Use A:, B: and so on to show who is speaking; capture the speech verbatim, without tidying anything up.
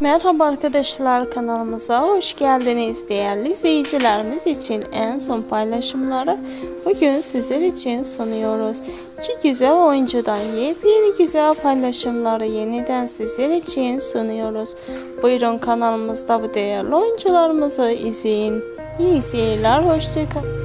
A: Merhaba arkadaşlar, kanalımıza hoş geldiniz. Değerli izleyicilerimiz için en son paylaşımları bugün sizler için sunuyoruz. İki güzel oyuncudan yepyeni güzel paylaşımları yeniden sizler için sunuyoruz. Buyurun kanalımızda bu değerli oyuncularımızı izleyin. İyi seyirler, hoşça kalın.